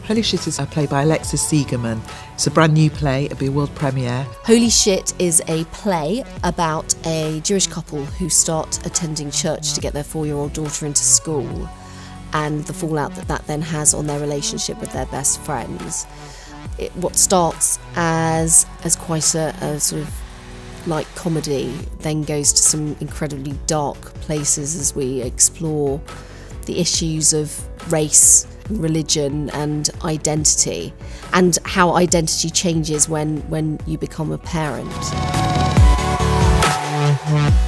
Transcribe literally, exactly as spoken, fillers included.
Holy Shit is a play by Alexis Zegerman. It's a brand new play, it'll be a world premiere. Holy Shit is a play about a Jewish couple who start attending church to get their four-year-old daughter into school, and the fallout that that then has on their relationship with their best friends. It, what starts as, as quite a, a sort of light comedy then goes to some incredibly dark places as we explore the issues of race, religion and identity, and how identity changes when, when you become a parent.